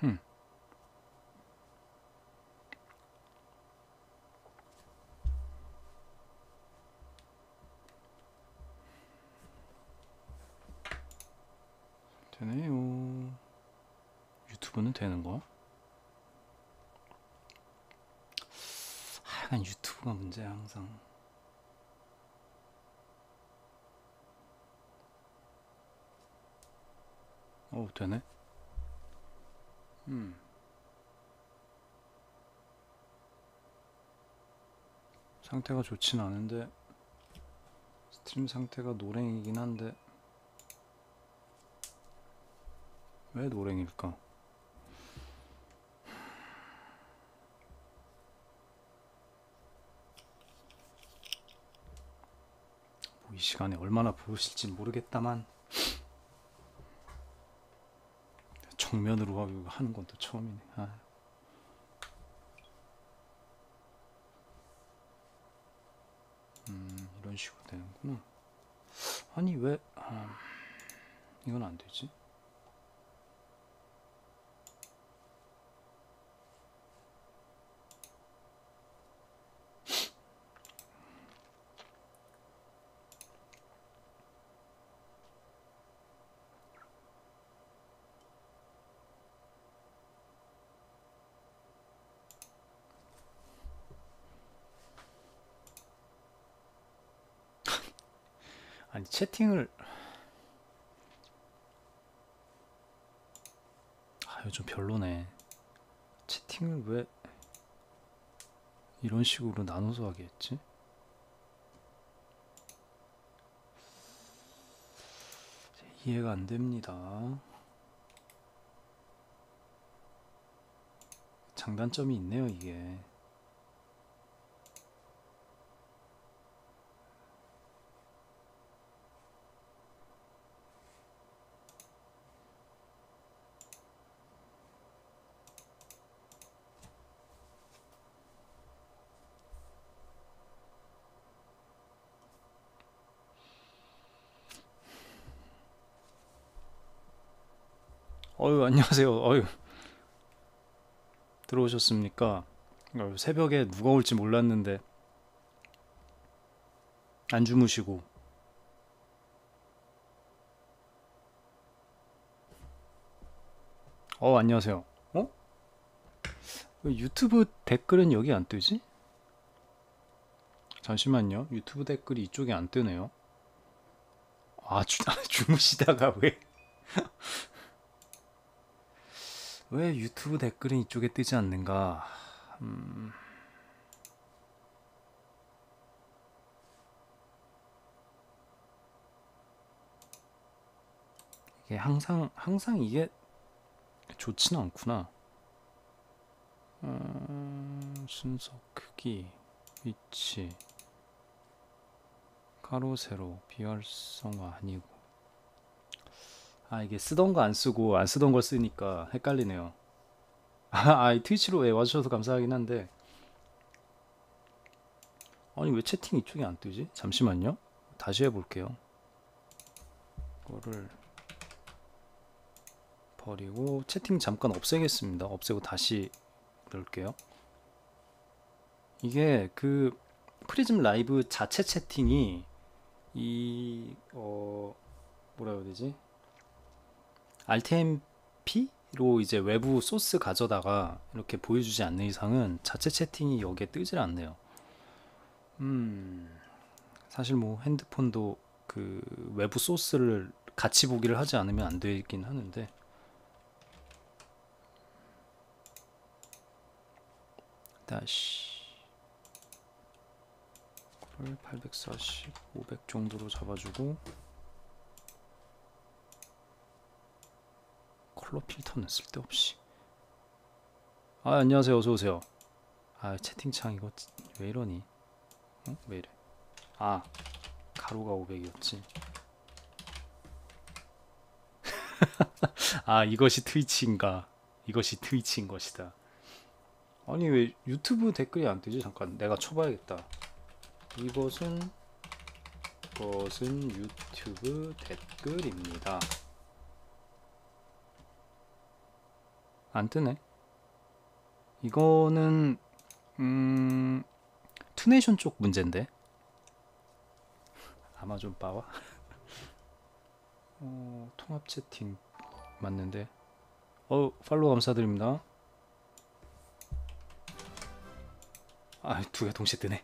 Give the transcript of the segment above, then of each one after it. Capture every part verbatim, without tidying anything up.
흠. 되네요. 유튜브는 되는 거야? 하여간 유튜브가 문제야 항상. 어 되네. 음. 상태가 좋진 않은데 스트림 상태가 노랭이긴 한데 왜 노랭일까? 뭐 이 시간에 얼마나 보실지 모르겠다만 정면으로 하는 건 또 처음이네. 아. 음, 이런 식으로 되는구나. 아니 왜 아, 이건 안 되지? 아니 채팅을 아 이거 좀 별로네. 채팅을 왜 이런 식으로 나눠서 하게 했지? 이해가 안 됩니다. 장단점이 있네요 이게. 어유 안녕하세요. 어유 들어오셨습니까? 어휴, 새벽에 누가 올지 몰랐는데 안 주무시고. 어 안녕하세요. 어? 왜 유튜브 댓글은 여기 안 뜨지? 잠시만요. 유튜브 댓글이 이쪽에 안 뜨네요. 아, 주, 주무시다가 왜, 왜 유튜브 댓글은 이쪽에 뜨지 않는가? 음, 이게 항상, 항상 이게 좋지는 않구나. 음, 순서 크기, 위치, 가로, 세로, 비활성화 아니고. 아, 이게 쓰던 거 안 쓰고 안 쓰던 걸 쓰니까 헷갈리네요. 아, 아, 트위치로 왜 와주셔서 감사하긴 한데. 아니, 왜 채팅 이쪽에 안 뜨지? 잠시만요. 다시 해볼게요. 이거를 버리고 채팅 잠깐 없애겠습니다. 없애고 다시 넣을게요. 이게 그 프리즘 라이브 자체 채팅이 이 어 뭐라 해야 되지? 알티엠피로 이제 외부 소스 가져다가 이렇게 보여주지 않는 이상은 자체 채팅이 여기에 뜨질 않네요. 음 사실 뭐 핸드폰도 그 외부 소스를 같이 보기를 하지 않으면 안 되긴 하는데. 다시 팔백사십, 오백 정도로 잡아주고 컬러 필터는 쓸데없이. 아 안녕하세요. 어서오세요. 아 채팅창 이거 왜 이러니? 어? 왜 이래? 아 가로가 오백이었지. 아 이것이 트위치인가? 이것이 트위치인 것이다. 아니 왜 유튜브 댓글이 안 뜨지? 잠깐 내가 쳐봐야겠다. 이것은 이것은 유튜브 댓글입니다. 안 뜨네. 이거는 음 투네이션 쪽 문제인데. 아마존 바와 어, 통합 채팅 맞는데. 어 팔로우 감사드립니다. 아, 두 개 동시에 뜨네.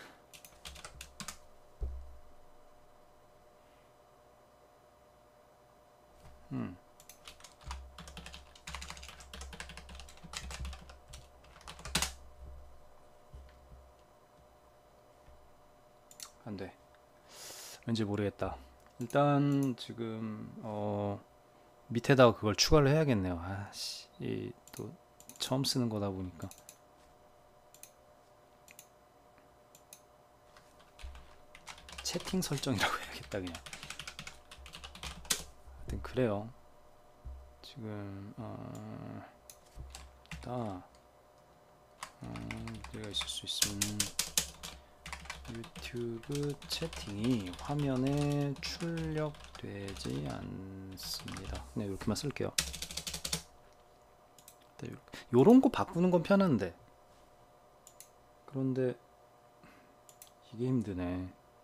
음. 안 돼. 왠지 모르겠다. 일단 지금 어 밑에다가 그걸 추가를 해야겠네요. 아씨, 이 또 처음 쓰는 거다 보니까. 채팅 설정이라고 해야겠다 그냥. 하여튼 그래요. 지금 어, 다 음, 문제가 있을 수 있으면 유튜브 채팅이 화면에 출력되지 않습니다. 네, 이렇게만 쓸게요. 네, 요런 거 바꾸는 건 편한데, 그런데 이게 힘드네.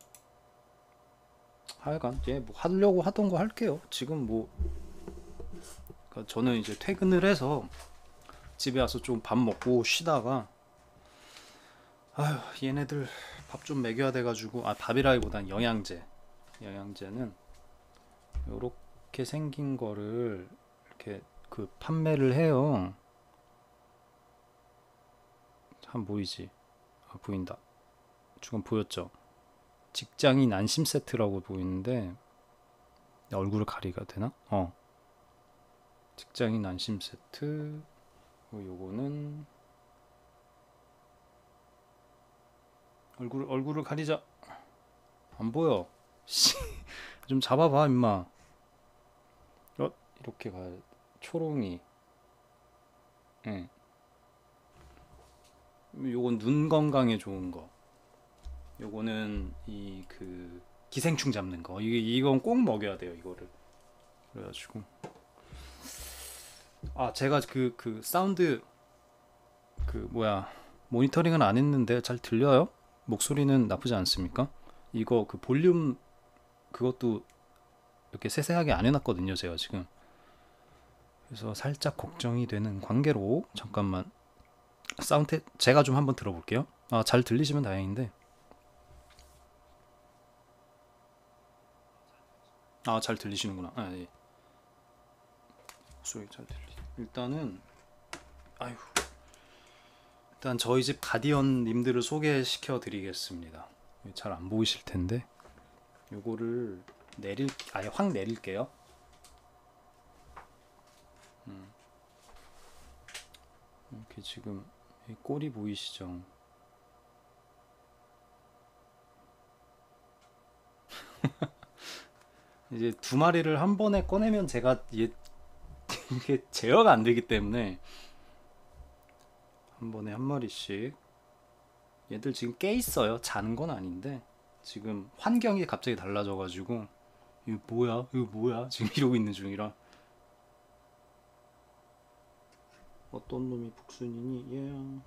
하여간 예, 뭐 하려고 하던 거 할게요. 지금 뭐 그러니까 저는 이제 퇴근을 해서 집에 와서 좀 밥 먹고 쉬다가, 아휴, 얘네들 밥 좀 먹여야 돼가지고, 아, 밥이라기보단 영양제 영양제는 요렇게 생긴 거를 이렇게 그 판매를 해요. 한 보이지? 아, 보인다. 지금 보였죠? 직장인 안심 세트라고 보이는데, 얼굴을 가리가 되나? 어, 직장인 안심 세트. 요거는 얼굴 얼굴을 가리자. 안 보여. 좀 잡아봐 임마. 어, 이렇게 가. 초롱이. 응. 요건 눈 건강에 좋은 거. 요거는 이 그 기생충 잡는 거. 이게 이건 꼭 먹여야 돼요 이거를. 그래가지고 아, 제가 그 그 사운드 그 뭐야 모니터링은 안 했는데 잘 들려요? 목소리는 나쁘지 않습니까? 이거 그 볼륨 그것도 이렇게 세세하게 안 해놨거든요 제가 지금. 그래서 살짝 걱정이 되는 관계로 잠깐만 사운드 제가 좀 한번 들어볼게요. 아, 잘 들리시면 다행인데. 아, 잘 들리시는구나. 아, 예. 소리 잘 들리. 일단은 아유, 일단 저희 집 가디언님들을 소개시켜 드리겠습니다. 잘 안 보이실 텐데 요거를 내릴 아예 확 내릴게요. 음, 이렇게 지금 이 꼬리 보이시죠? 이제 두 마리를 한 번에 꺼내면 제가 얘 이게 제어가 안 되기 때문에 한 번에 한 마리씩. 얘들 지금 깨 있어요. 자는 건 아닌데 지금 환경이 갑자기 달라져가지고 이거 뭐야? 이거 뭐야? 지금 이러고 있는 중이라. 어떤 놈이 북순이니? 얘야.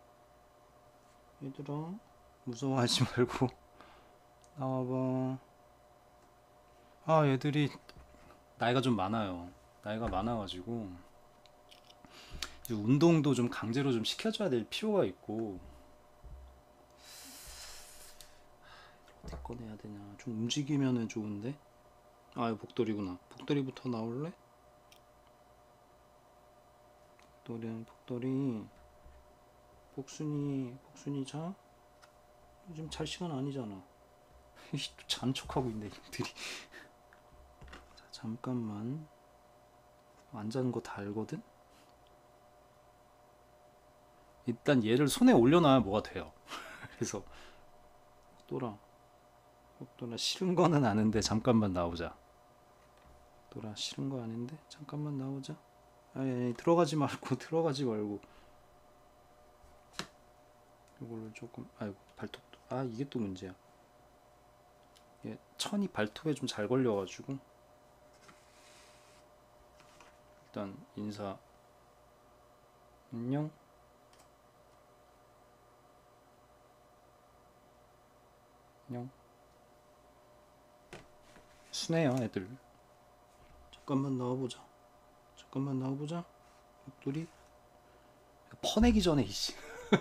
얘들아 무서워하지 말고 나와봐. 아, 얘들이 나이가 좀 많아요. 나이가 많아가지고 이제 운동도 좀 강제로 좀 시켜줘야 될 필요가 있고. 어떻게 꺼내야 되냐. 좀 움직이면은 좋은데. 아, 이거 복돌이구나. 복돌이부터 나올래? 복돌이, 복돌이. 복순이, 복순이 자? 지금 잘 시간 아니잖아. 잔 척하고 있네, 이들이. 자, 잠깐만. 안 자는 거 다 알거든? 일단 얘를 손에 올려놔야 뭐가 돼요. 그래서 복돌아, 복돌아, 싫은 거는 아는데 잠깐만 나오자. 복돌아, 싫은 거 아닌데 잠깐만 나오자. 아니, 아니, 들어가지 말고 들어가지 말고 이걸로 조금. 아이고, 발톱. 아, 이게 또 문제야. 얘 천이 발톱에 좀 잘 걸려가지고. 일단 인사. 안녕. 안녕. 순해요 애들. 잠깐만 나와보자. 잠깐만 나와보자. 목도리 퍼내기 전에 이씨.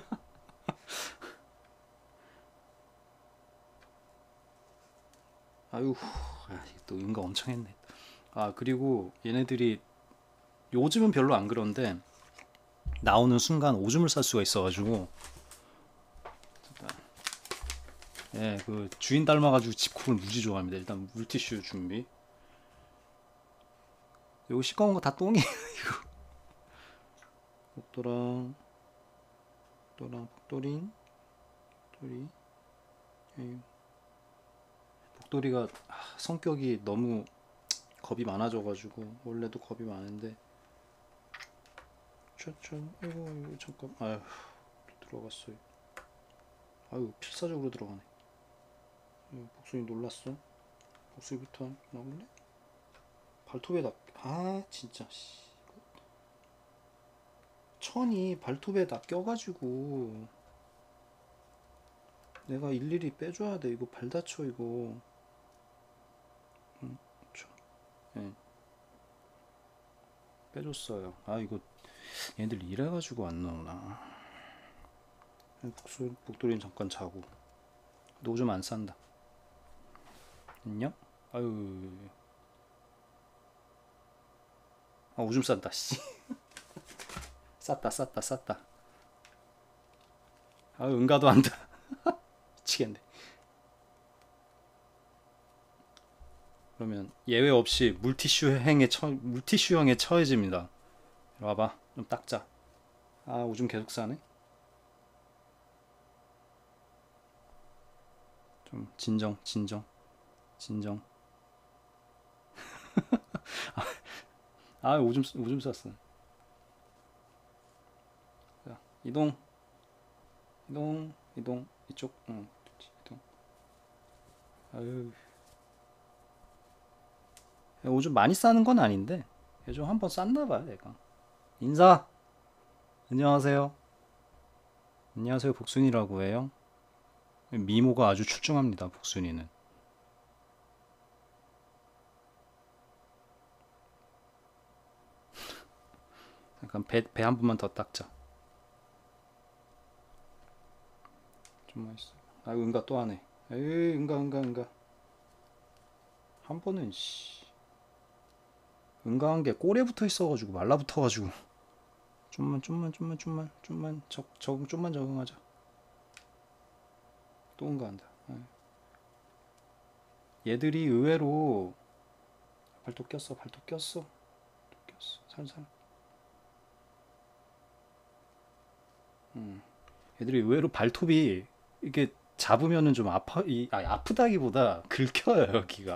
아유, 아, 또 응가 엄청 했네. 아, 그리고 얘네들이 요즘은 별로 안 그런데 나오는 순간 오줌을 쌀 수가 있어가지고, 예, 그 주인 닮아가지고 집콕을 무지 좋아합니다. 일단 물티슈 준비. 이거 시꺼먼 거 다 똥이에요. 이거. 복도랑 복도랑 복도린 복도리. 에이, 복도리가 아, 성격이 너무 겁이 많아져가지고 원래도 겁이 많은데 촤촤 아이고 이거 잠깐 아휴 들어갔어요. 아유 필사적으로 들어가네. 복순이 놀랐어. 복순이부터 나올래? 발톱에다 아 진짜 씨. 천이 발톱에다 껴가지고 내가 일일이 빼줘야 돼. 이거 발 다쳐 이거. 응, 쳐. 예. 빼줬어요. 아 이거 얘들 이래가지고 안 나오나. 복수 복돌이는 잠깐 자고. 너 오줌 안 싼다. 안녕? 아유. 아 오줌 싼다 씨. 쌌다 쌌다 쌌다. 아 응가도 한다. 미치겠네. 그러면 예외 없이 물티슈형에 처 물티슈형에 처해집니다. 이리 와봐. 좀 닦자. 아 오줌 계속 싸네. 좀 진정 진정 진정. 아 오줌 오줌 쌌어. 자, 이동 이동 이동 이쪽 응 이동. 아유 오줌 많이 싸는 건 아닌데 요즘 한번 쌌나 봐요 얘가. 인사. 안녕하세요. 안녕하세요. 복순이라고 해요. 미모가 아주 출중합니다. 복순이는. 잠깐 배 배 한 번만 더 닦자. 좀만 있어. 아 응가 또 하네. 에이 응가 응가 응가. 한 번은 씨. 응가한 게 꼴에 붙어 있어가지고 말라붙어가지고. 좀만 좀만 좀만 좀만 좀만 적 적응 좀만 적응하자. 또 응가한다. 얘들이 의외로 발톱 꼈어 발톱 꼈어 발톱 꼈어 살살. 음. 얘들이 의외로 발톱이 이게 잡으면은 좀 아파 이 아니, 아프다기보다 긁혀요 여기가.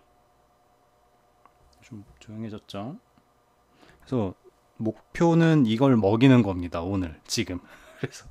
좀 조용해졌죠. 그래서 목표는 이걸 먹이는 겁니다 오늘 지금. 그래서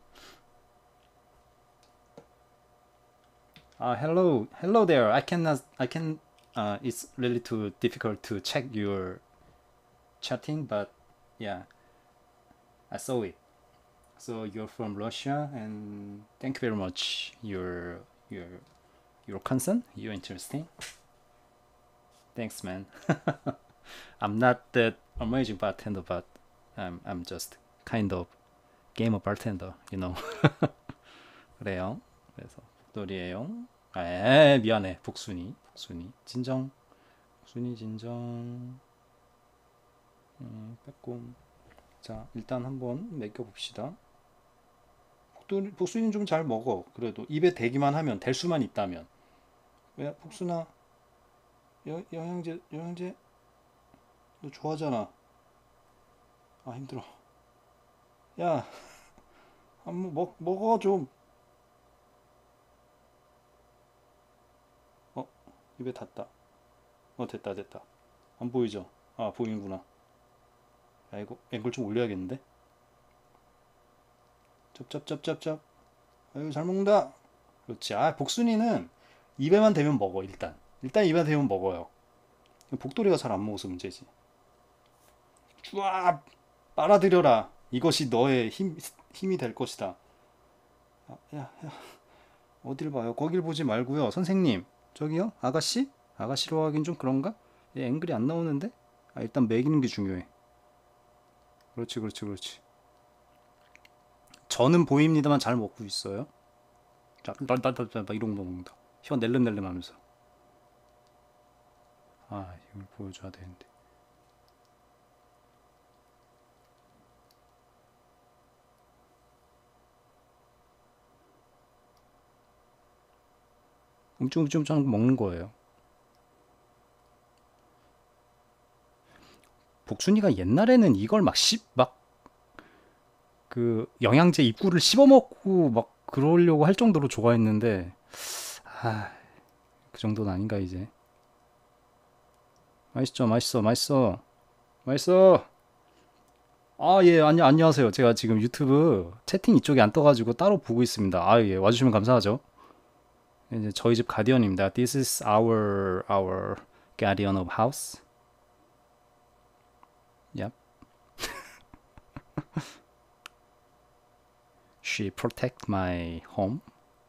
아 hello hello there I cannot I can uh, it's really too difficult to check your chatting but yeah I saw it. So you're from Russia and thank you very much your your your concern. You're interesting. Thanks man. I'm not that amazing bartender but I'm I'm just kind of gamer bartender, you know. 그래요. 그래서 복돌이에요. 아, 에, 미안해. 복순이. 복순이. 진정. 복순이 진정. 음, 빼꼼. 자, 일단 한번 먹여봅시다. 복돌이, 복순이는 좀 잘 먹어. 그래도 입에 대기만 하면 될 수만 있다면. 왜 복순아? 여, 영양제 영양제 너 좋아하잖아. 아 힘들어. 야, 한번 먹 먹어 좀. 어, 입에 닿다. 어, 됐다, 됐다. 안 보이죠? 아, 보이는구나. 야, 이거 앵글 좀 올려야겠는데? 쩝쩝쩝쩝쩝. 아유, 잘 먹는다. 그렇지. 아, 복순이는 입에만 대면 먹어, 일단. 일단 입에 대면 먹어요. 복돌이가 잘 안 먹어서 문제지. 쭈압! 빨아들여라. 이것이 너의 힘, 힘이 될 것이다. 아, 야, 야, 어딜 봐요? 거길 보지 말고요. 선생님, 저기요? 아가씨? 아가씨로 하긴 좀 그런가? 얘 앵글이 안 나오는데? 아, 일단 매기는 게 중요해. 그렇지, 그렇지, 그렇지. 저는 보입니다만 잘 먹고 있어요. 자, 날날날날 이런 거 먹는다. 혀 낼름낼름 하면서. 아, 이걸 보여줘야 되는데. 움찔움찔 먹는 거예요. 복순이가 옛날에는 이걸 막 씹, 막 그 영양제 입구를 씹어먹고 막 그러려고 할 정도로 좋아했는데, 아, 그 정도는 아닌가 이제. 맛있죠, 맛있어, 맛있어, 맛있어. 아, 예, 안녕, 안녕하세요. 제가 지금 유튜브 채팅 이쪽에 안 떠가지고 따로 보고 있습니다. 아, 예, 와주시면 감사하죠. 이제 저희 집 가디언입니다. This is our our guardian of house. Yep. She protect my home.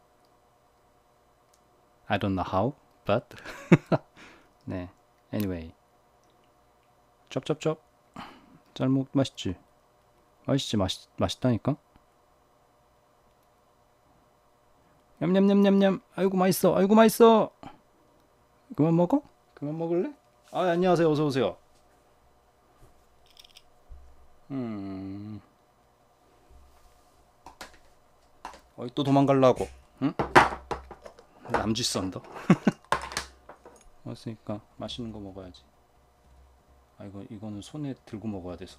I don't know how, but 네. Anyway, 쩝쩝쩝. 잘 먹, 맛있지? 맛있지, 맛있, 맛있다니까? 냠냠냠냠냠. 아이고 맛있어, 아이고 맛있어. 그만 먹어? 그만 먹을래? 아, 안녕하세요, 어서 오세요. 음, 어이 또 도망갈라고? 응? 남쥐 썬더. 왔으니까 맛있는 거 먹어야지. 아, 이거 이거는 손에 들고 먹어야 돼서.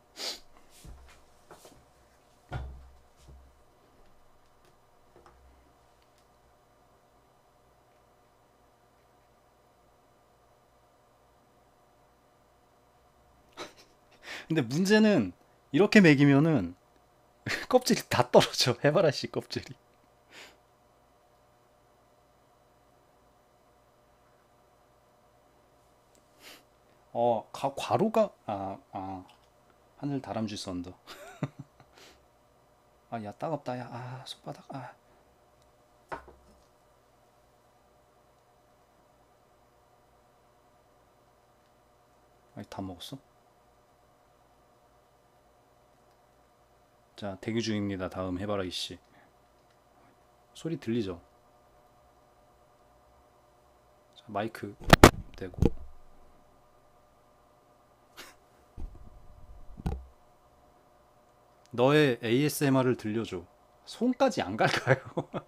근데 문제는 이렇게 먹이면은 껍질이 다 떨어져. 해바라 씨 껍질이. 어, 가, 과로가 아, 아, 하늘 다람쥐 썬더. 아, 야, 따갑다. 야, 아, 손바닥. 아, 아이, 다 먹었어? 자, 대기 중입니다. 다음 해바라기 씨. 소리 들리죠? 자, 마이크 대고. 너의 에이에스엠알을 들려줘. 손까지 안 갈까요?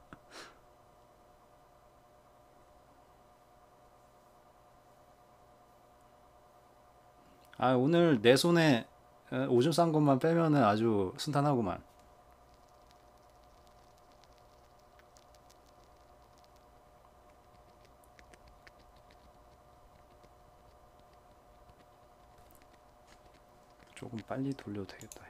아, 오늘 내 손에 에, 오줌 싼 것만 빼면은 아주 순탄하구만. 조금 빨리 돌려도 되겠다.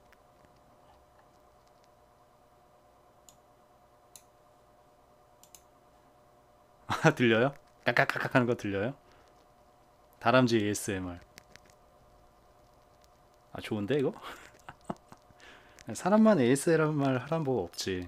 아, 들려요? 깍깍깍깍 하는 거 들려요? 다람쥐 에이에스엠알. 아, 좋은데 이거? 사람만 에이에스엠알 하란 법 없지.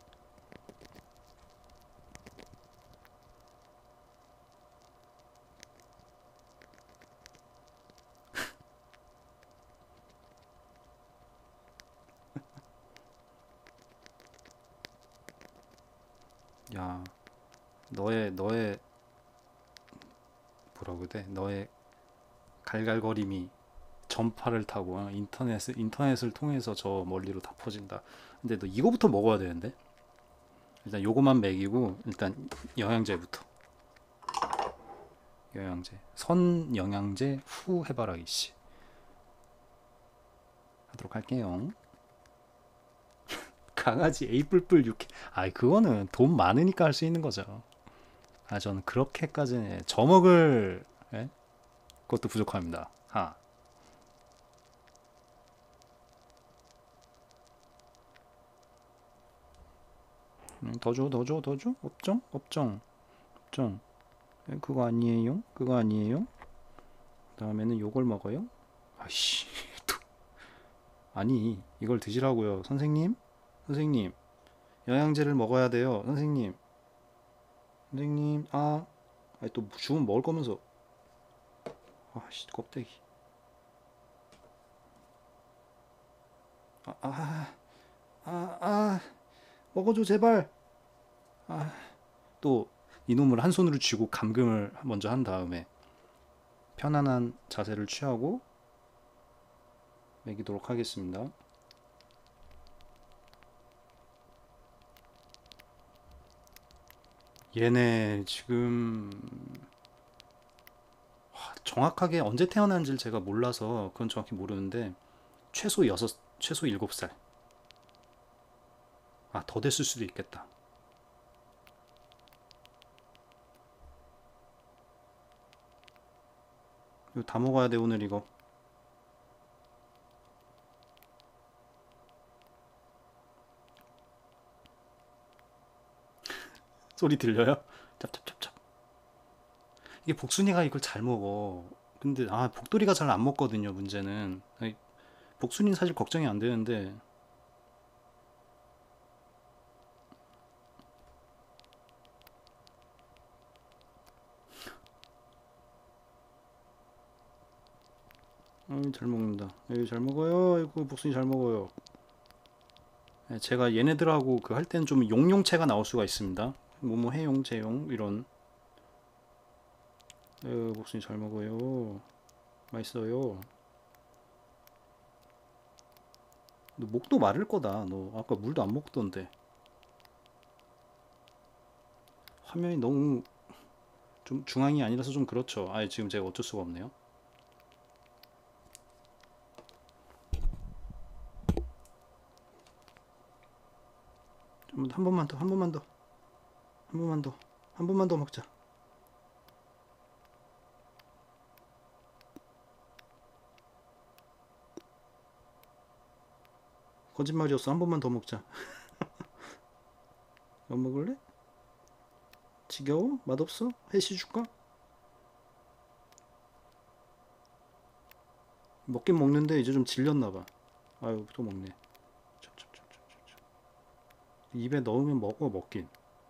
야, 너의 너의 뭐라고 해야 돼? 너의 갈갈거림이 전파를 타고 어, 인터넷을 인터넷을 통해서 저 멀리로 다 퍼진다. 근데 너 이거부터 먹어야 되는데. 일단 요거만 먹이고 일단 영양제부터. 영양제. 선 영양제 후 해바라기 씨. 하도록 할게요. 강아지 에이뿔뿔 육회. 아, 그거는 돈 많으니까 할 수 있는 거죠. 아, 저는 그렇게까지는 저먹을 예? 그것도 부족합니다. 하. 음, 더 줘, 더 줘, 더 줘? 업정? 업정. 업정. 예, 그거 아니에요? 그거 아니에요? 다음에는 요걸 먹어요? 아이씨. 또, 아니, 이걸 드시라고요. 선생님? 선생님, 영양제를 먹어야 돼요. 선생님, 선생님, 아, 아니 또 주문 먹을 거면서, 아씨, 껍데기. 아, 아, 아, 아, 먹어줘, 제발. 아, 또 이놈을 한 손으로 쥐고 감금을 먼저 한 다음에 편안한 자세를 취하고 먹이도록 하겠습니다. 얘네 지금 정확하게 언제 태어난지를 제가 몰라서 그건 정확히 모르는데 최소 여섯, 최소 일곱 살. 아, 더 됐을 수도 있겠다. 이거 다 먹어야 돼, 오늘 이거. 소리 들려요? 짭짭짭짭. 이게 복순이가 이걸 잘 먹어. 근데 아, 복돌이가 잘 안 먹거든요, 문제는. 아니, 복순이는 사실 걱정이 안 되는데 어이, 잘 먹는다. 에이, 잘 먹어요. 아이고, 복순이 잘 먹어요. 네, 제가 얘네들하고 그 할 때는 좀 용용체가 나올 수가 있습니다. 뭐뭐 해용, 재용 이런. 에이, 복순이 잘 먹어요. 맛있어요. 너 목도 마를 거다. 너 아까 물도 안 먹던데. 화면이 너무 좀 중앙이 아니라서 좀 그렇죠. 아, 지금 제가 어쩔 수가 없네요. 좀 한 번만 더, 한 번만 더, 한 번만 더, 한 번만 더 먹자. 거짓말이었어. 한 번만 더 먹자. 안 먹을래? 지겨워? 맛없어? 해시 줄까? 먹긴 먹는데 이제 좀 질렸나 봐. 아유, 또 먹네. 찹찹찹찹찹. 입에 넣으면 먹어, 먹긴.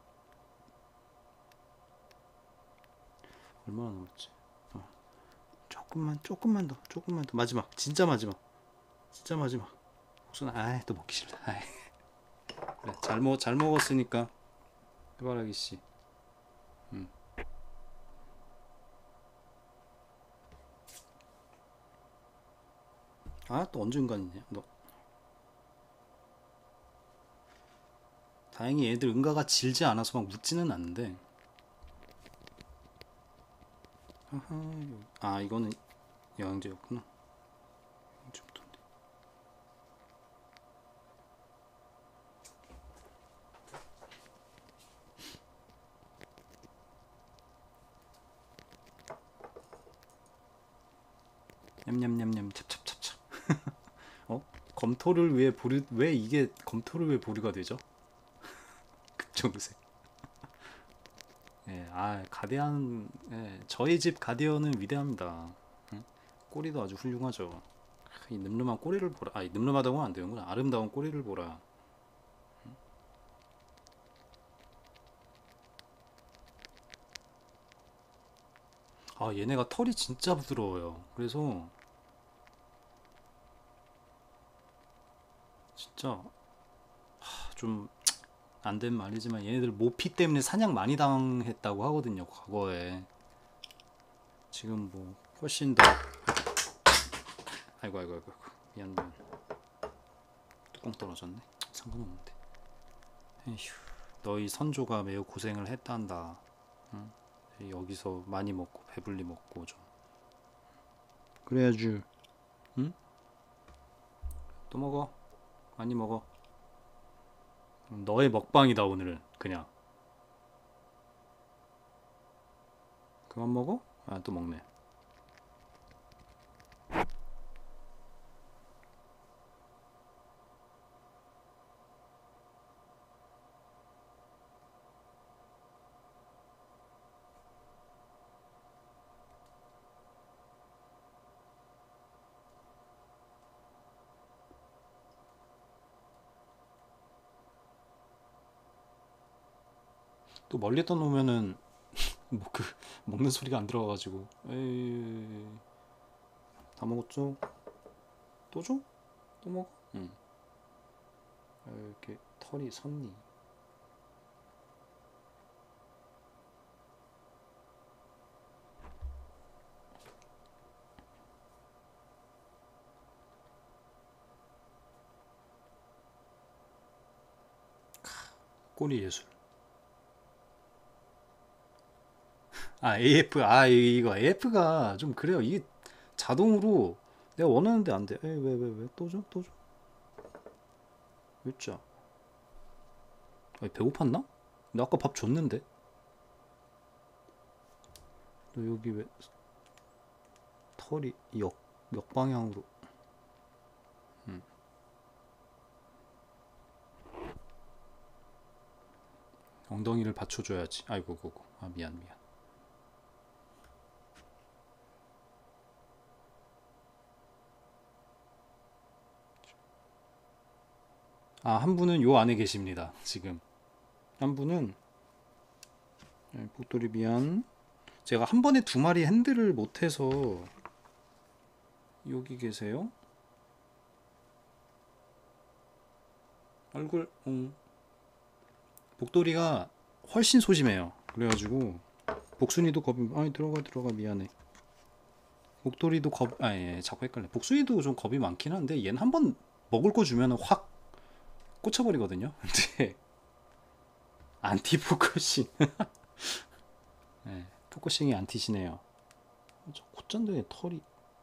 얼마나 남았지? 어, 조금만, 조금만 더, 조금만 더. 마지막, 진짜 마지막, 진짜 마지막. 무슨, 아이, 또 먹기 싫다. 아이. 그래, 잘 먹, 잘 먹었으니까 해바라기 씨. 음. 아, 또 언제 은간이냐? 너. 다행히 얘들 응가가 질지 않아서 막 묻지는 않는데. 아하, 아, 이거는 영양제였구나. 영양제부터인데. 냠냠냠냠 찹찹찹찹. 어? 검토를 위해 보류, 왜 이게 검토를 위해 보류가 되죠? 급정색. 예, 아, 가디안, 예, 저희 집 가디언은 위대합니다. 응? 꼬리도 아주 훌륭하죠. 이 늠름한 꼬리를 보라. 아, 늠름하다고 하면 안 되는구나. 아름다운 꼬리를 보라. 아, 얘네가 털이 진짜 부드러워요. 그래서 진짜 좀 안 된 말이지만 얘네들 모피 때문에 사냥 많이 당했다고 하거든요. 과거에. 지금 뭐 훨씬 더. 아이고 아이고 아이고. 미안 미안. 뚜껑 떨어졌네. 상관없는데. 에휴. 너희 선조가 매우 고생을 했단다. 응? 여기서 많이 먹고 배불리 먹고 좀. 그래야지. 응? 또 먹어. 많이 먹어. 너의 먹방이다 오늘은. 그냥. 그만 먹어? 아, 또 먹네. 또 멀리다 놓으면은 뭐 그 먹는 소리가 안 들어가가지고. 에이, 다 먹었죠? 또 줘? 또 먹어? 응. 아, 이렇게 털이 섰니? 꼬리 예술. 아, 에이에프. 아, 이거 에이에프가 좀 그래요. 이게 자동으로 내가 원하는데 안 돼. 에이, 왜, 왜, 왜? 또 줘? 또 줘? 진짜. 아니, 배고팠나? 나 아까 밥 줬는데. 너 여기 왜 털이 역, 역방향으로. 음. 엉덩이를 받쳐줘야지. 아이고, 고고. 아, 미안, 미안. 아, 한 분은 요 안에 계십니다. 지금. 한 분은, 네, 복돌이 미안. 제가 한 번에 두 마리 핸들을 못해서 여기 계세요. 얼굴, 음. 복돌이가 훨씬 소심해요. 그래가지고 복순이도 겁이, 아니 들어가 들어가 미안해. 복돌이도 겁, 아니 예, 자꾸 헷갈려. 복순이도 좀 겁이 많긴 한데 얘는 한 번 먹을 거 주면은 확 꽂혀버리거든요. 근데 안티 포커싱. 네, 포커싱이 안티시네요. 저 콧잔대에 털이,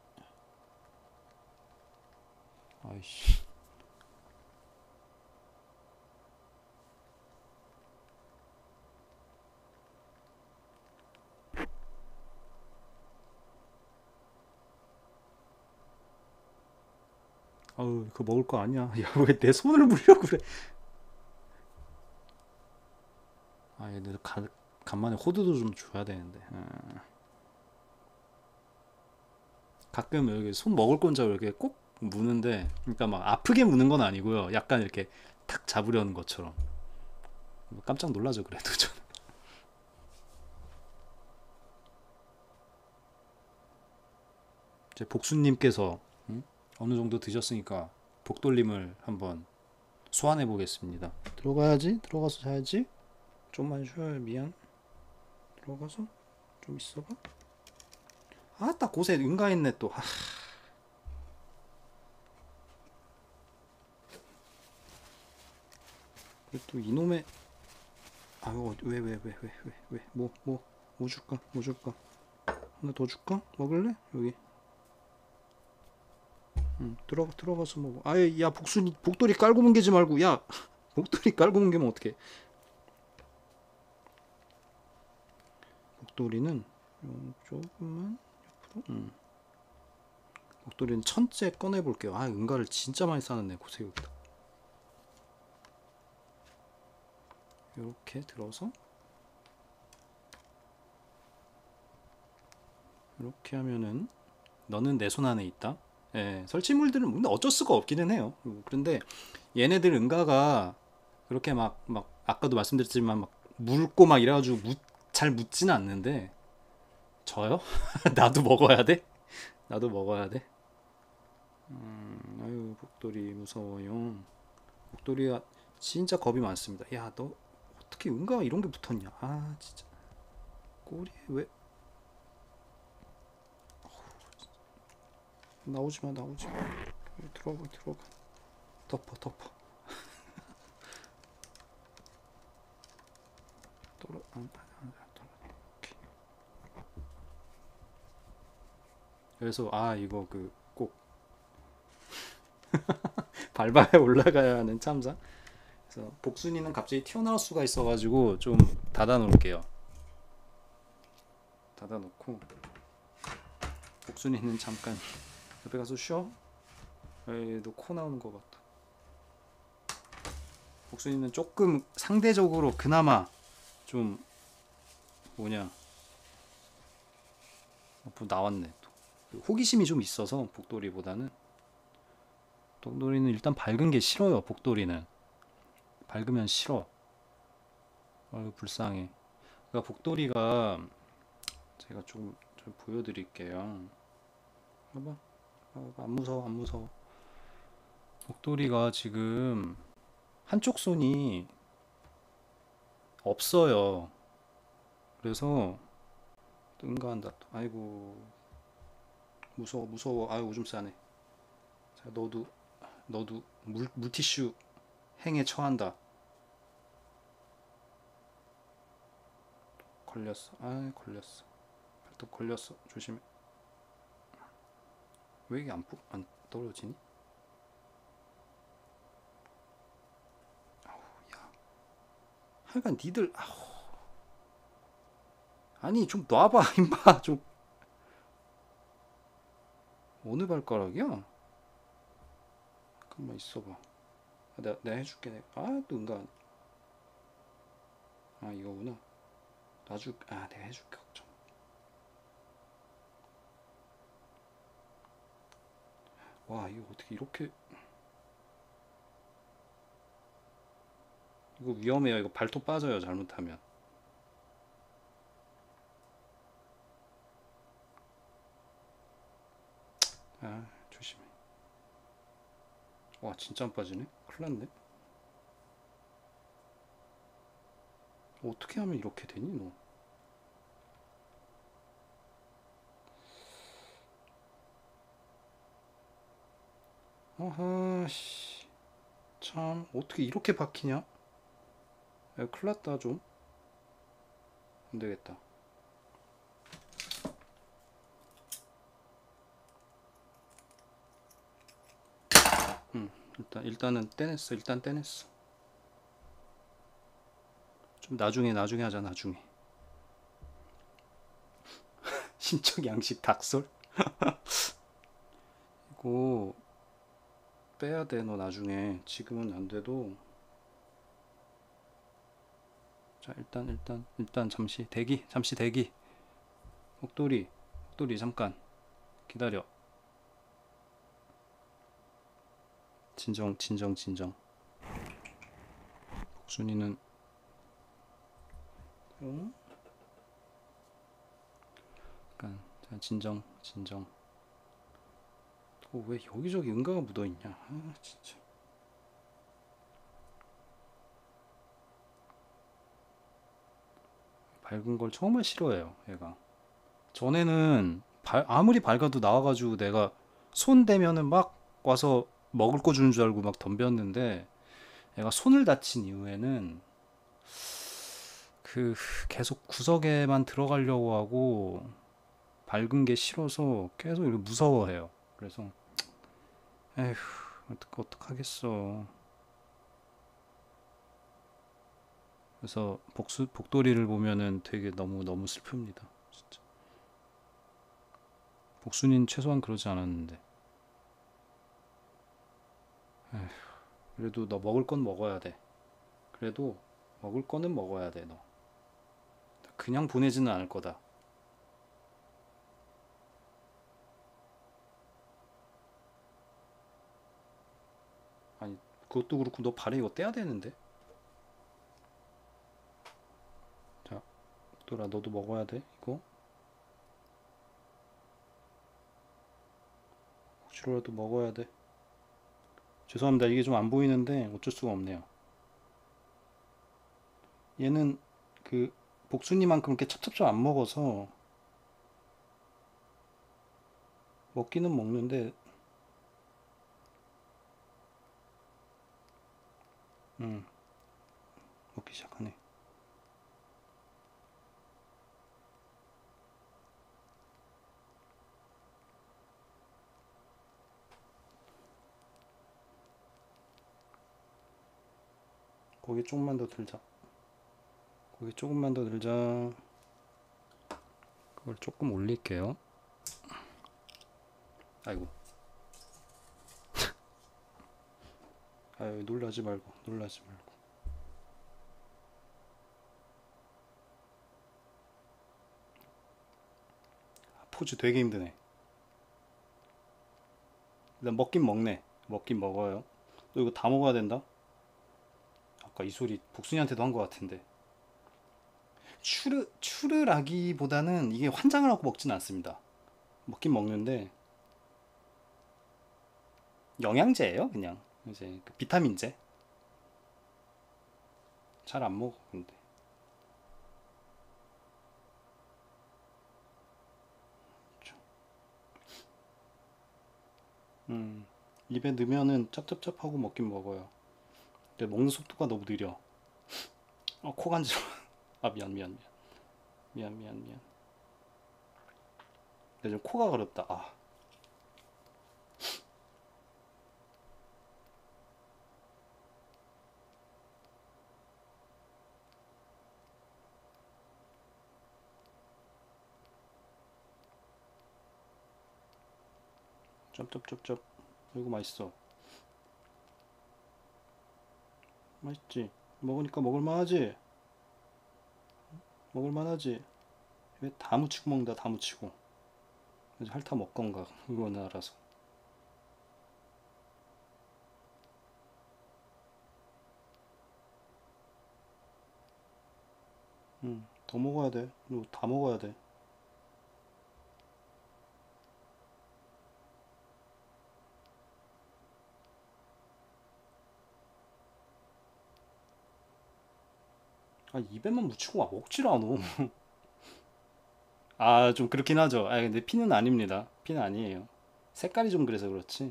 아이씨. 아우, 그거 먹을 거 아니야. 야, 왜 내 손을 물려고 그래. 아, 얘들 가, 간만에 호두도 좀 줘야 되는데. 아. 가끔 여기 손 먹을 건자 이렇게 꼭 무는데, 그러니까 막 아프게 무는 건 아니고요. 약간 이렇게 탁 잡으려는 것처럼. 깜짝 놀라죠, 그래도 저는. 이제 복수님께서 음? 어느 정도 드셨으니까 복돌림을 한번 소환해 보겠습니다. 들어가야지. 들어가서 자야지. 좀만 쉬어요. 미안. 들어가서 좀 있어봐. 아, 딱 곳에 응가했네 또. 아, 또 이놈의, 아유, 왜 왜 왜 왜 왜 왜 뭐 뭐 뭐 줄까? 뭐 줄까? 하나 더 줄까? 먹을래? 여기. 응, 들어가 들어가서 먹어. 아예, 야, 복순이 복돌이 깔고 뭉개지 말고. 야, 복돌이 깔고 뭉개면 어떡해? 복돌이는 좀 조금만 옆으로. 응. 복돌이는 천째 꺼내 볼게요. 아, 은가를 진짜 많이 쌓았네. 고생했다. 이렇게 들어서 이렇게 하면은 너는 내 손 안에 있다. 예, 설치물들은 근데 어쩔 수가 없기는 해요. 그런데 얘네들 응가가 그렇게 막, 막 아까도 말씀드렸지만 막 묽고 막 이래가지고 묻, 잘 묻지는 않는데. 저요? 나도 먹어야 돼? 나도 먹어야 돼? 음, 아유, 복돌이 무서워요. 복돌이가 진짜 겁이 많습니다. 야, 너 어떻게 응가가 이런 게 붙었냐? 아, 진짜. 꼬리에 왜? 나오지 마, 나오지 마. 들어가, 들어가. 덮어, 덮어. 떨어, 안, 안, 떨어. 오케이. 그래서 아, 이거 그 꼭 밟아야 올라가야 하는 참사. 그래서 복순이는 갑자기 튀어나올 수가 있어가지고 좀 닫아 놓을게요. 닫아 놓고 복순이는 잠깐 옆에 가서 쉬어. 에이, 너 코 나오는 거 같다. 복순이는 조금 상대적으로 그나마 좀 뭐냐, 뭐 나왔네 또. 호기심이 좀 있어서 복돌이보다는. 복돌이는 일단 밝은 게 싫어요. 복돌이는 밝으면 싫어. 아유, 불쌍해. 그러니까 복돌이가 제가 좀, 좀 보여드릴게요. 봐봐. 봐봐. 안 무서워, 안 무서워. 복돌이가 지금 한쪽 손이 없어요. 그래서 응가한다. 또. 아이고, 무서워, 무서워. 아유, 오줌 싸네. 자, 너도, 너도 물, 물티슈 행에 처한다. 걸렸어. 아, 걸렸어. 발톱 걸렸어. 조심해. 왜 이게 안, 뿌- 안 떨어지니? 야, 하여간 니들, 아우, 아니 좀 놔봐, 임마. 좀 어느 발가락이야? 잠깐만 있어봐. 아, 내가, 내가 해줄게. 내가. 아, 또 응가. 아, 이거구나. 놔줄. 아, 내가 해줄게. 걱정. 와, 이거 어떻게 이렇게. 이거 위험해요. 이거 발톱 빠져요. 잘못하면. 아, 조심해. 와, 진짜 안 빠지네. 큰일 났네. 어떻게 하면 이렇게 되니, 너? 아하, 씨. 참, 어떻게 이렇게 박히냐? 야, 큰일 났다, 좀. 안 되겠다. 응, 일단, 일단은 떼냈어. 일단 떼냈어. 좀 나중에, 나중에 하자, 나중에. 신적 양식 닭설? 이거 빼야 돼, 너 나중에. 지금은 안 돼도. 자, 일단, 일단, 일단 잠시 대기, 잠시 대기. 목도리, 목도리, 잠깐. 기다려. 진정, 진정, 진정. 복순이는, 어? 약간, 자, 진정, 진정. 어, 왜 여기저기 응가가 묻어있냐? 아, 진짜. 밝은 걸 정말 싫어해요, 얘가. 전에는 발- 아무리 밝아도 나와가지고 내가 손 대면은 막 와서 먹을 거 주는 줄 알고 막 덤볐는데 얘가 손을 다친 이후에는 그 계속 구석에만 들어가려고 하고 밝은 게 싫어서 계속 이렇게 무서워해요. 그래서 에휴, 어떡 어떡하겠어. 그래서 복수 복돌이를 보면은 되게 너무 너무 슬픕니다. 진짜. 복순이는 최소한 그러지 않았는데. 에휴, 그래도 너 먹을 건 먹어야 돼. 그래도 먹을 거는 먹어야 돼, 너. 그냥 보내지는 않을 거다. 아니, 그것도 그렇고 너 발에 이거 떼야 되는데. 자, 또라 너도 먹어야 돼, 이거. 혹시라도 먹어야 돼. 죄송합니다. 이게 좀 안 보이는데 어쩔 수가 없네요. 얘는 그 복순이만큼 이렇게 찹찹찹 안 먹어서 먹기는 먹는데, 음, 먹기 시작하네. 고기 조금만 더 들자. 고기 조금만 더 들자. 그걸 조금 올릴게요. 아이고. 아유, 놀라지 말고, 놀라지 말고. 아, 포즈 되게 힘드네. 일단 먹긴 먹네. 먹긴 먹어요. 너 이거 다 먹어야 된다? 아까 이 소리 복순이한테도 한 것 같은데. 추르 추르라기보다는 이게 환장을 하고 먹지는 않습니다. 먹긴 먹는데 영양제예요, 그냥. 이제 그 비타민제. 잘 안 먹어, 근데. 음, 입에 넣으면은 짭짭짭하고 먹긴 먹어요. 근데 먹는 속도가 너무 느려. 어, 코 간지러. 아, 미안, 미안, 미안. 미안, 미안, 미안. 근데 좀 코가 가렵다. 아, 짭짭짭짭. 이거 맛있어. 맛있지? 먹으니까 먹을만하지? 먹을만하지? 왜 다 묻히고 먹는다, 다 묻히고. 그래서 핥아 먹건가, 그거는 알아서. 음, 더 먹어야 돼. 이거 다 먹어야 돼. 아, 입에만 묻히고 와 먹질 않아. 아, 좀 그렇긴 하죠. 아, 근데 피는 아닙니다. 피는 아니에요. 색깔이 좀 그래서 그렇지.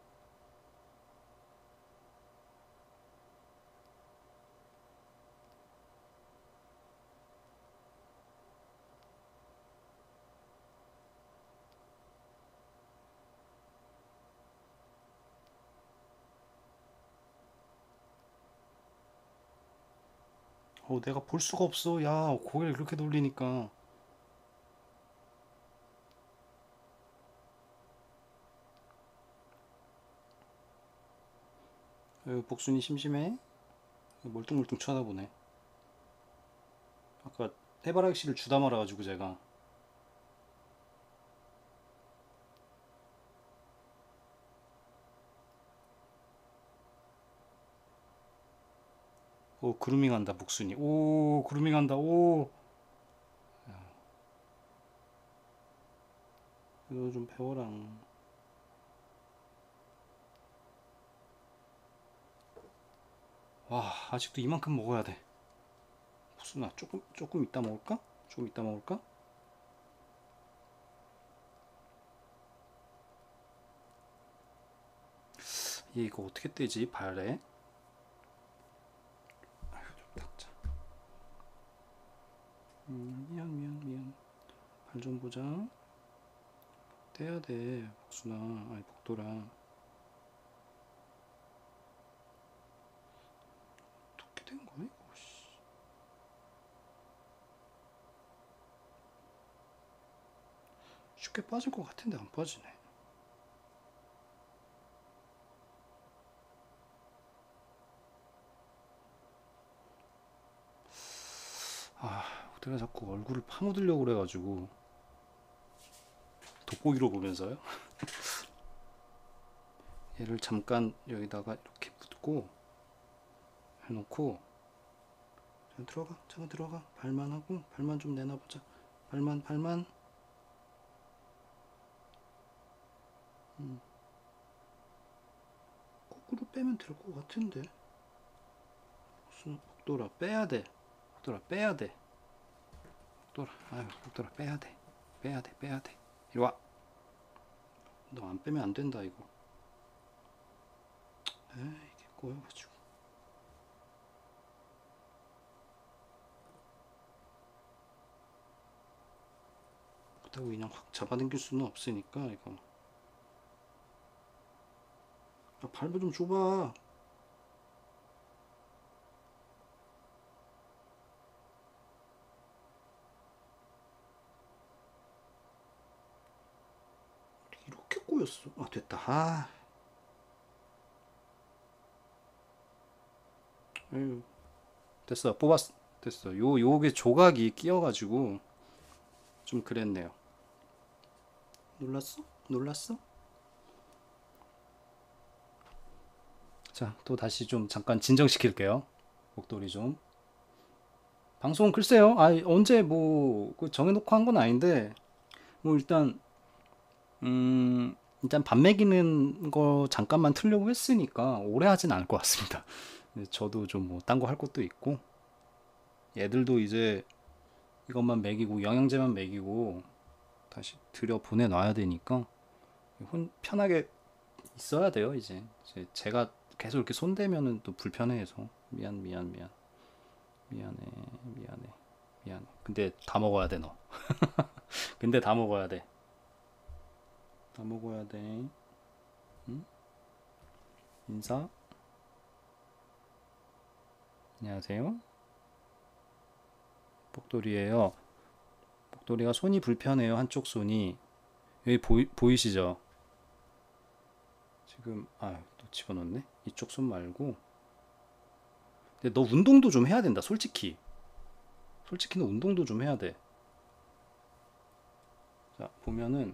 어, 내가 볼 수가 없어. 야, 고개를 그렇게 돌리니까. 어, 복순이 심심해? 멀뚱멀뚱 쳐다보네. 아까 해바라기 씨를 주다 말아가지고 제가. 오, 그루밍 한다, 복순이. 오, 그루밍 한다, 오. 이거 좀 배워라. 와, 아직도 이만큼 먹어야 돼. 복순아, 조금, 조금 이따 먹을까? 조금 이따 먹을까? 얘 이거 어떻게 떼지, 발에? 닦자. 음, 미안, 미안, 미안. 발 좀 보자. 떼야 돼, 복순아. 아니, 복돌아. 어떻게 된 거야, 이거? 씨. 쉽게 빠질 것 같은데 안 빠지네. 아, 내가 자꾸 얼굴을 파묻으려고 그래가지고 돋보기로 보면서요. 얘를 잠깐 여기다가 이렇게 묻고 해놓고 잠깐 들어가, 잠깐 들어가. 발만 하고 발만 좀 내놔보자. 발만, 발만. 음, 거꾸로 빼면 될 것 같은데. 무슨 복돌아 빼야 돼. 복돌아 빼야 돼. 복돌아, 아유, 복돌아 빼야 돼. 빼야 돼, 빼야 돼. 이리 와. 너 안 빼면 안 된다 이거. 에이, 이게 꼬여가지고. 그렇다고 그냥 확 잡아당길 수는 없으니까 이거. 야, 발도 좀 줘봐. 이렇게 꼬였어. 아, 됐다. 아, 에휴, 됐어. 뽑았어. 됐어. 요 요게 조각이 끼어가지고 좀 그랬네요. 놀랐어? 놀랐어? 자, 또 다시 좀 잠깐 진정시킬게요. 목도리 좀. 방송 글쎄요. 아, 언제 뭐 그 정해놓고 한 건 아닌데 뭐 일단 음 일단 밥 먹이는 거 잠깐만 틀려고 했으니까 오래 하진 않을 것 같습니다. 근데 저도 좀 뭐 딴 거 할 것도 있고 애들도 이제 이것만 먹이고 영양제만 먹이고 다시 들여 보내놔야 되니까 혼 편하게 있어야 돼요. 이제 이제 제가 계속 이렇게 손대면은 또 불편해해서 미안 미안 미안 미안해 미안해 미안해. 근데 다 먹어야 돼 너. 근데 다 먹어야 돼. 다 먹어야 돼. 응? 인사. 안녕하세요. 복돌이에요. 복돌이가 손이 불편해요. 한쪽 손이. 여기 보이, 보이시죠? 지금 아 또 집어넣네. 이쪽 손 말고. 근데 너 운동도 좀 해야 된다. 솔직히. 솔직히 너 운동도 좀 해야 돼. 자 보면은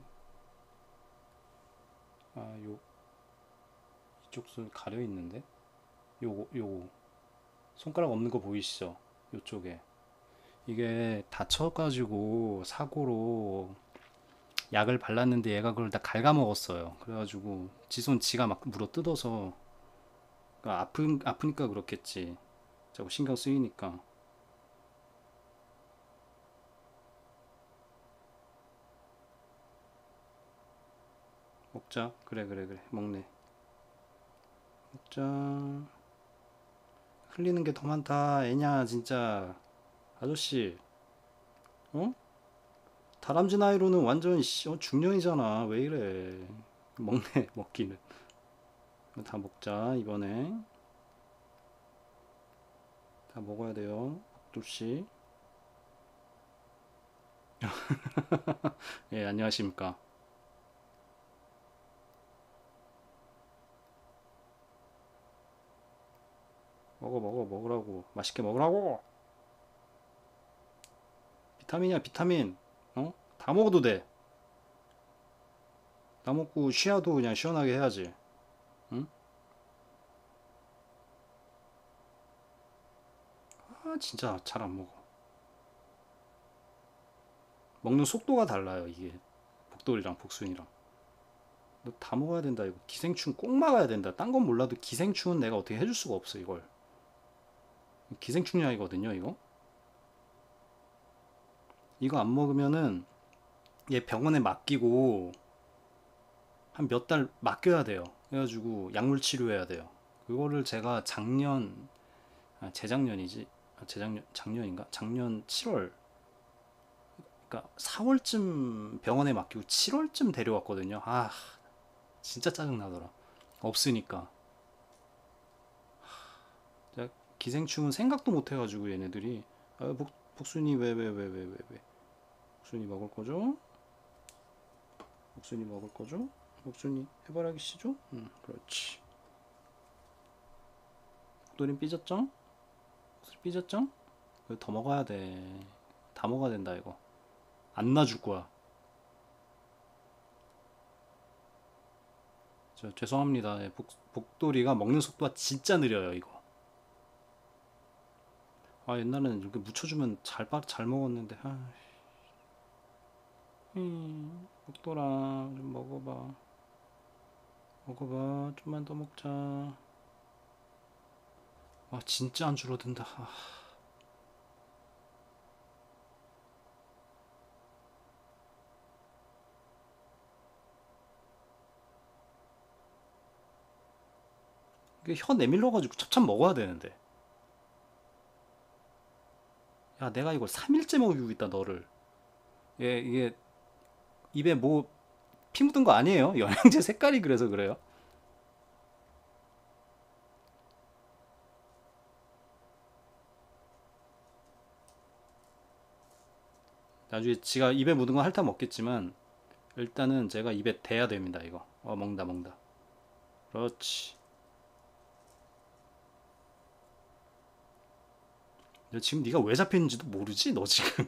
아요 이쪽 손 가려 있는데. 요거 요거 손가락 없는 거 보이시죠? 요쪽에. 이게 다쳐가지고 사고로 약을 발랐는데 얘가 그걸 다 갉아먹었어요. 그래가지고 지 손 지가 막 물어 뜯어서 그러니까 아픈 아프니까 그렇겠지. 자꾸 신경 쓰이니까. 먹자. 그래 그래 그래 먹네. 먹자. 흘리는 게 더 많다. 애냐 진짜. 아저씨. 어? 다람쥐 나이로는 완전 씨, 어, 중년이잖아. 왜 이래. 먹네 먹기는. 다 먹자 이번에. 다 먹어야 돼요. 복돌씨. 예 안녕하십니까. 먹어 먹어 먹으라고. 맛있게 먹으라고. 비타민이야 비타민. 어? 다 먹어도 돼. 다 먹고 쉬어도 그냥 시원하게 해야지. 응? 아 진짜 잘 안 먹어. 먹는 속도가 달라요 이게. 복돌이랑 복순이랑. 너 다 먹어야 된다 이거. 기생충 꼭 막아야 된다. 딴 건 몰라도 기생충은 내가 어떻게 해줄 수가 없어 이걸. 기생충약이거든요 이거. 이거 안 먹으면은 얘 병원에 맡기고 한 몇 달 맡겨야 돼요. 그래가지고 약물 치료해야 돼요. 그거를 제가 작년 아 재작년이지. 아, 재작년 작년인가? 작년 칠월. 그러니까 사월쯤 병원에 맡기고 칠월쯤 데려왔거든요. 아 진짜 짜증나더라. 없으니까. 기생충은 생각도 못 해가지고 얘네들이. 아, 복, 복순이 왜 왜 왜 왜 왜 왜 복순이 먹을 거죠? 복순이 먹을 거죠? 복순이 해바라기 씨죠? 응 그렇지. 복돌이 삐졌죠? 삐졌죠? 더 먹어야 돼. 다 먹어야 된다 이거. 안 놔줄 거야. 저 죄송합니다. 예, 복, 복돌이가 먹는 속도가 진짜 느려요 이거. 아 옛날에는 이렇게 묻혀주면 잘, 잘 먹었는데 아, 음, 복돌아 좀 먹어봐. 먹어봐 좀만 더 먹자. 와 진짜 안 줄어든다. 아, 이게 혀 내밀러가지고 찹찹 먹어야 되는데. 야 내가 이걸 삼 일째 먹이고 있다 너를. 얘 이게 입에 뭐 피 묻은 거 아니에요? 영양제 색깔이 그래서 그래요. 나중에 지가 입에 묻은 거 핥아 먹겠지만 일단은 제가 입에 대야 됩니다 이거. 어 먹는다 먹는다. 그렇지. 너 지금 네가 왜 잡혔는지도 모르지 너 지금.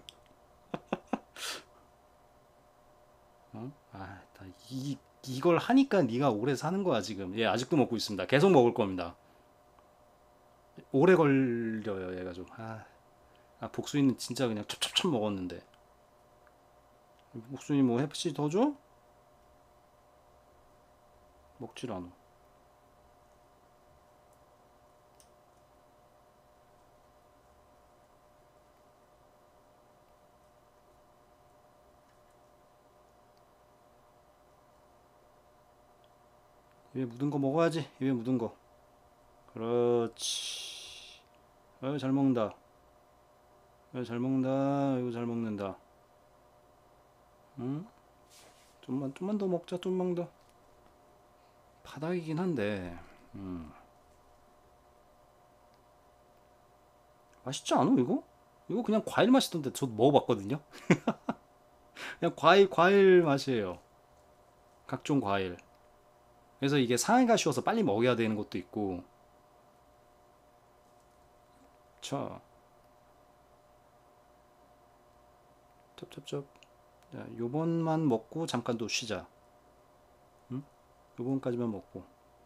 어? 아, 나 이, 이걸 하니까 네가 오래 사는 거야 지금. 얘 아직도 먹고 있습니다. 계속 먹을 겁니다. 오래 걸려요 얘가 좀. 아, 아, 복순이는 진짜 그냥 첩첩첩 먹었는데. 복순이 뭐 햇빛이 더 줘? 먹질 않아. 입에 묻은 거 먹어야지. 입에 묻은 거. 그렇지. 아유, 잘 먹는다. 아유, 잘 먹는다. 아유, 잘 먹는다. 응? 좀만, 좀만 더 먹자, 좀만 더. 바닥이긴 한데, 음. 맛있지 않아, 이거? 이거 그냥 과일 맛이던데, 저도 먹어봤거든요? 그냥 과일, 과일 맛이에요. 각종 과일. 그래서 이게 상해가 쉬워서 빨리 먹여야 되는 것도 있고, 자, 쩝쩝쩝. 자, 요번만 먹고 잠깐 또 쉬자. 응? 요번까지만 먹고.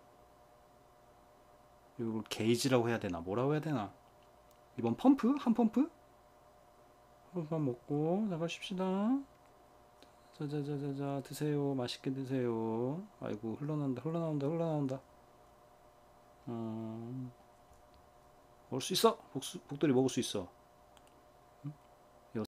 이걸 게이지라고 해야 되나? 뭐라고 해야 되나? 이번 펌프? 한 펌프? 한 펌프만 먹고 잠깐 쉽시다. 자자자자자 드세요. 맛있게 드세요. 아이고 흘러나온다 흘러나온다 흘러나온다. 음, 먹을 수 있어. 복수, 복돌이 먹을 수 있어.